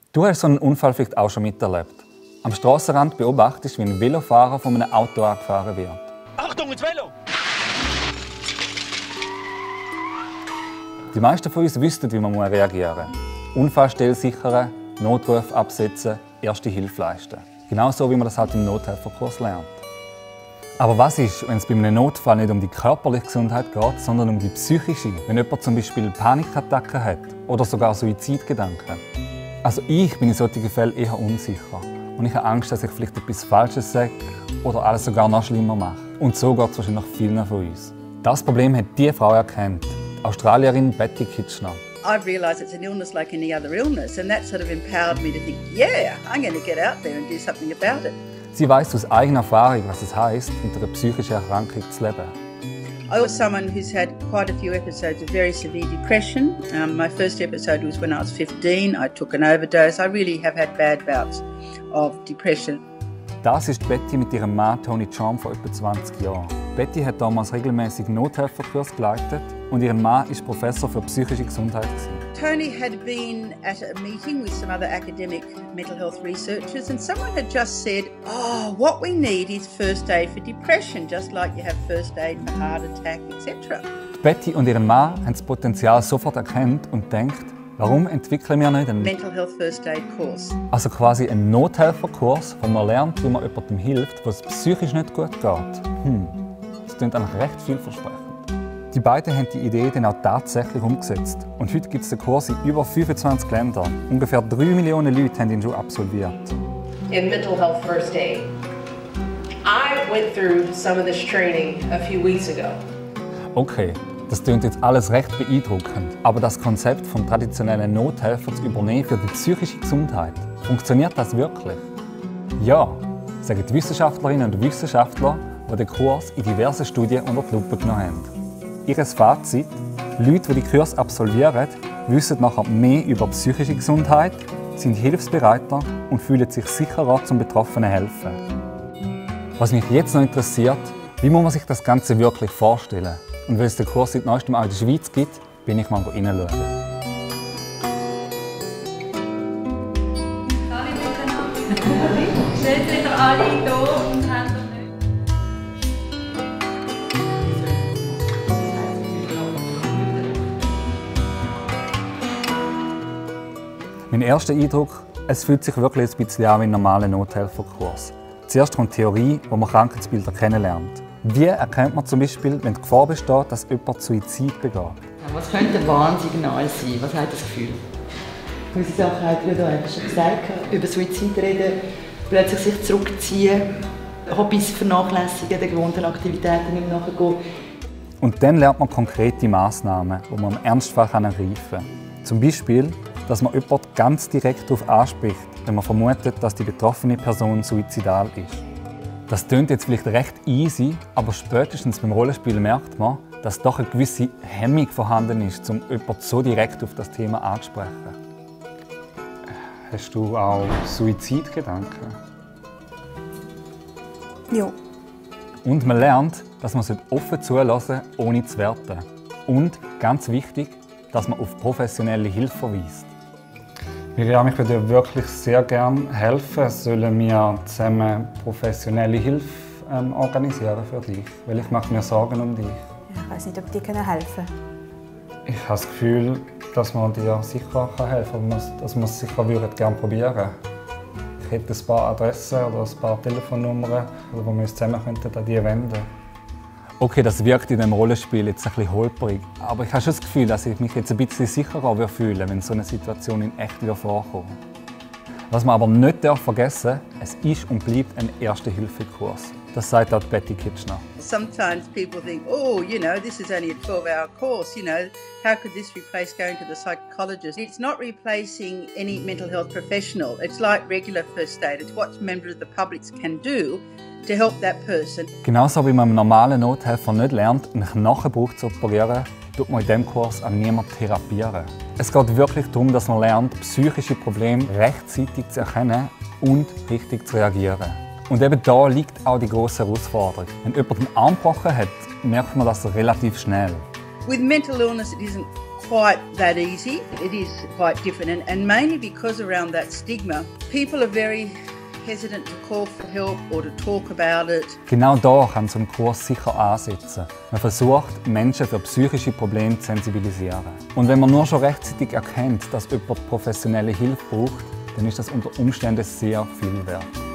Du hast so einen Unfall vielleicht auch schon miterlebt. Am Strassenrand beobachtest du, wie ein Velofahrer von einem Auto angefahren wird. Achtung, ins Velo! Die meisten von uns wüssten, wie man reagieren muss. Unfallstelle sichern, Notruf absetzen, erste Hilfe leisten. Genauso wie man das halt im Nothelferkurs lernt. Aber was ist, wenn es bei einem Notfall nicht um die körperliche Gesundheit geht, sondern um die psychische? Wenn jemand zum Beispiel Panikattacken hat oder sogar Suizidgedanken. Also ich bin in solchen Fällen eher unsicher. Und ich habe Angst, dass ich vielleicht etwas Falsches sage oder alles sogar noch schlimmer mache. Und so geht es wahrscheinlich vielen von uns. Das Problem hat diese Frau erkannt, die Australierin Betty Kitchener. I've realised it's an illness like any other illness, and that sort of empowered me to think, yeah, I'm going to get out there and do something about it. Sie weiss aus eigener Erfahrung, was es heisst, mit einer psychischen Erkrankung zu leben. I was someone who's had quite a few episodes of very severe depression. My first episode was when I was 15. I took an overdose. I really have had bad bouts of depression. Das ist Betty mit ihrem Mann Tony Charm vor etwa 20 Jahren. Betty hat damals regelmäßig Nothelferkurs geleitet und ihr Mann ist Professor für psychische Gesundheit. Tony had been at a meeting with some other academic mental health researchers, and someone had just said, "Oh, what we need is first aid for depression, just like you have first aid for heart attack, etc." Betty und ihr Mann haben das Potenzial sofort erkannt und denkt, warum entwickeln wir nicht einen Mental Health First Aid Course? Also quasi einen Nothelferkurs, wo man lernt, wie man jemandem hilft, was psychisch nicht gut geht. Das klingt eigentlich recht vielversprechend. Die beiden haben die Idee dann auch tatsächlich umgesetzt. Und heute gibt es den Kurs in über 25 Ländern. Ungefähr 3 Millionen Leute haben ihn schon absolviert. In Mental Health First Aid, I went through some of this training a few weeks ago. Okay, das klingt jetzt alles recht beeindruckend. Aber das Konzept vom traditionellen Nothelfer zu übernehmen für die psychische Gesundheit, funktioniert das wirklich? Ja, sagen die Wissenschaftlerinnen und Wissenschaftler, die den Kurs in diversen Studien unter die Lupe genommen haben. Ihr Fazit: Leute, die den Kurs absolvieren, wissen nachher mehr über psychische Gesundheit, sind hilfsbereiter und fühlen sich sicherer zum Betroffenen helfen. Was mich jetzt noch interessiert, wie muss man sich das Ganze wirklich vorstellen? Und weil es den Kurs seit neuestem auch in der Schweiz gibt, bin ich mal reinschauen. Alle miteinander. Stellt wieder alle hier und Hände nicht. Mein erster Eindruck: Es fühlt sich wirklich ein bisschen an wie ein normaler Nothelferkurs. Zuerst kommt Theorie, wo man Krankheitsbilder kennenlernt. Wie erkennt man zum Beispiel, wenn die Gefahr besteht, dass jemand Suizid begeht? Was könnte ein Warnsignal sein? Was hat das Gefühl? Gewisse Sachen hat du schon gesagt, über Suizid reden, plötzlich sich zurückziehen, Hobbys vernachlässigen, den gewohnten Aktivitäten nicht mehr nachgehen. Und dann lernt man konkrete Massnahmen, die man im Ernstfall ergreifen kann. Zum Beispiel, dass man jemanden ganz direkt darauf anspricht, wenn man vermutet, dass die betroffene Person suizidal ist. Das klingt jetzt vielleicht recht easy, aber spätestens beim Rollenspiel merkt man, dass doch eine gewisse Hemmung vorhanden ist, um jemanden so direkt auf das Thema anzusprechen. Hast du auch Suizidgedanken? Ja. Und man lernt, dass man offen zulassen sollte, ohne zu werten. Und, ganz wichtig, dass man auf professionelle Hilfe verweist. Miriam, ich würde dir wirklich sehr gerne helfen. Sollen wir zusammen professionelle Hilfe organisieren für dich? Weil ich mache mir Sorgen um dich. Ich weiß nicht, ob die helfen können. Ich habe das Gefühl, dass man dir sicher helfen kann, dass wir es sicher gerne probieren würden. Ich hätte ein paar Adressen oder ein paar Telefonnummern, wo wir uns zusammen an die wenden könnten. Okay, das wirkt in dem Rollenspiel jetzt ein bisschen holprig. Aber ich habe schon das Gefühl, dass ich mich jetzt ein bisschen sicherer fühle, wenn so eine Situation in echt wieder vorkommt. Was man aber nicht vergessen darf, es ist und bleibt ein Erste-Hilfe-Kurs. Das sagt auch Betty Kitchener. Sometimes people think, oh, this is only a 12-hour course, how could this replace going to the psychologist? It's not replacing any mental health professional. It's like regular first aid. It's what members of the public can do to help that person. Genauso wie man im normalen Nothelfer nicht lernt, einen Knochenbruch zu operieren, tut man in diesem Kurs auch niemanden therapieren. Es geht wirklich darum, dass man lernt, psychische Probleme rechtzeitig zu erkennen und richtig zu reagieren. Und eben da liegt auch die grosse Herausforderung. Wenn jemand den Arm gebrochen hat, merkt man das relativ schnell. With mental illness, it isn't quite that easy. It is quite different, and mainly because around that stigma, people are very hesitant to call for help or to talk about it. Genau da kann so ein Kurs sicher ansetzen. Man versucht, Menschen für psychische Probleme zu sensibilisieren. Und wenn man nur schon rechtzeitig erkennt, dass jemand professionelle Hilfe braucht, dann ist das unter Umständen sehr viel wert.